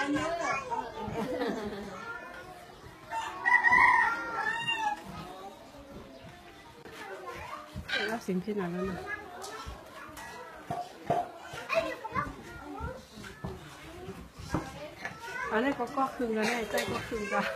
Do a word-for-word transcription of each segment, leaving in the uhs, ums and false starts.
รับสิ่งที่ไหนแล้วนะอันนี้ก็ก็คืนกันแน่ใจก็คืนกัน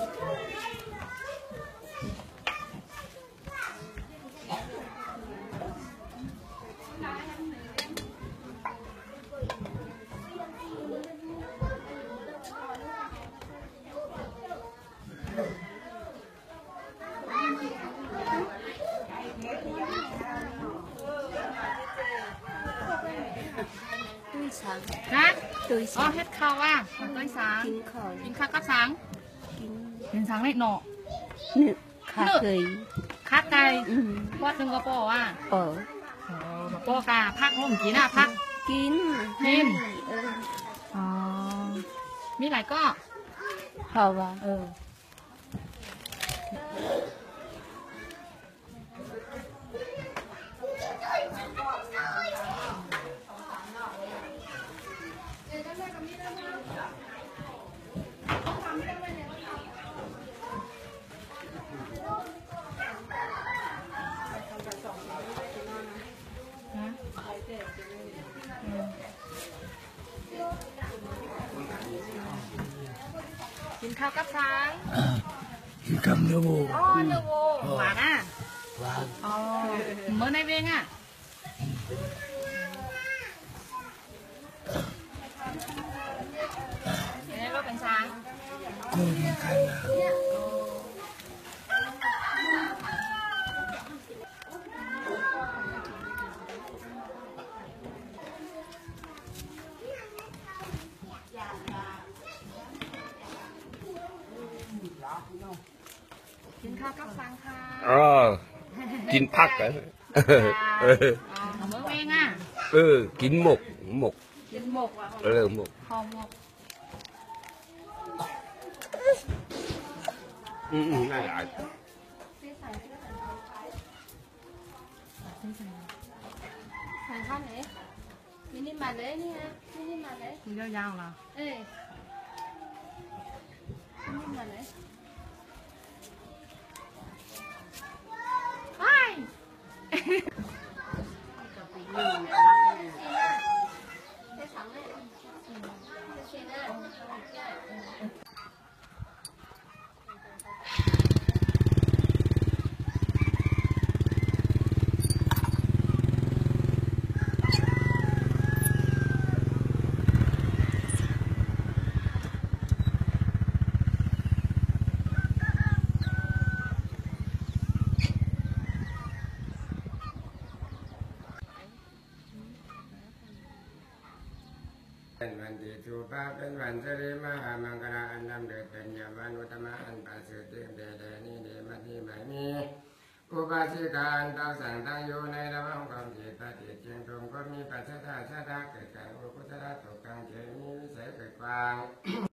นะตุ้ยอ๋อเฮ็ดข้าวว่าตุ้ยสังกินข้าวกินข้าวกับสังกินกินสังเล็กหน่อเนื้อขาไก่ขาไก่ปอดหนึ่งก็ปอว่าปอปอกาพักห้องกินอ่ะพักกินกินอ๋อมีหลายก็พอว่าเออกินข้าวกับช้างกินกับเนื้อวัวอ๋อเนื้อวัวหวานอ่ะหวานอ๋อเมื่อในเวงอ่ะนี่ก็เป็นช้างก็เหมือนกันนะกินข้าวกับสังค่ะอ๋อกินผักกันเออเมื่อเวงอ่ะเออกินหมกหมกกินหมกเออหมกหอมหมกอืมอืมน่าจะสั่งข้าวไหนมินิมาเลยนี่ฮะมินิมาเลยมียาวๆเหรอเอ้ยมินิมาเลยเป็นวันที่ถูกปาเป็นวันเสรีมหามังคลาอันดำเดิดเป็นยาวันอุตมะอันประเสริฐเดเดเดนี่เดมัที่หมายมีอุบาสิการตั้งสั่งตั้งอยู่ในระหว่างความจิตปฏิเจียงตรงก็มีปัจจัยชาติเกิดการอุปจาระตกกลางเจมีวิสัยเกิดกวาง